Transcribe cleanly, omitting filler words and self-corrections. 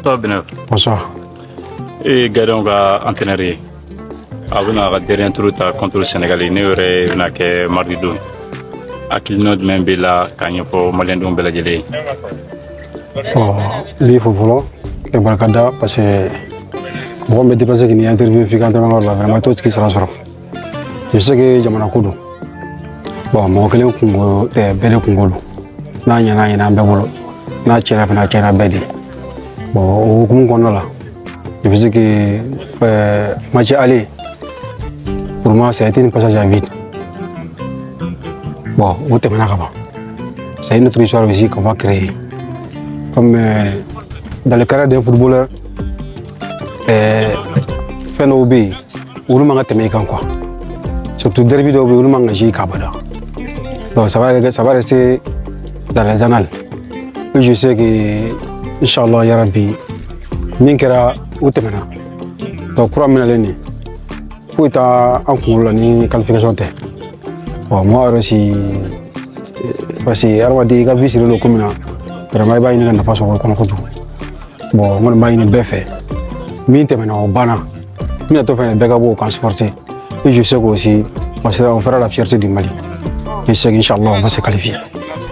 Bonsoir Benef. Bonsoir. Et Gadon va entraîner. Avant à dernier tour contre le Sénégal, il y aurait mardi 2. À qui nous même bela quand il faut malin donc bela gelé. Oh, lui faut vouloir. Et barkada parce que bon me déplacer qui n'y a interview fi quand on va vraiment tout ce qui sera sur. Je sais que jamana kudu. Bon, mo kele kungo te bele kungo. Na nya mbebolo. Na chera bedi. Bon, au kungo là. Je sais que match aller. Pour moi, ça a été un passage à vide. Bon, vous êtes maintenant. C'est une autre histoire aussi qu'on va créer. Comme dans le carrière d'un footballeur, fait nos obéis, ou nous manquons de quoi. Surtout derby d'obéis, ou nous manquons de jouer Kabada. Donc ça va rester dans les annales. Et je sais que, Inch'Allah, Ya Rabbi, Minkera, ou êtes maintenant. Donc, crois-moi, l'année. Faut être en cours ni qualification. Bon, moi aussi, parce que Arwadi a vu sur le commun, vraiment il n'y a pas sur le compte. Bon, moi je suis fait. Mais maintenant, bana, mais tu fais un bagabo quand sportif. Et je sais aussi, on fera la fierté du Mali. Je sais qu'Inch'Allah on va se qualifier.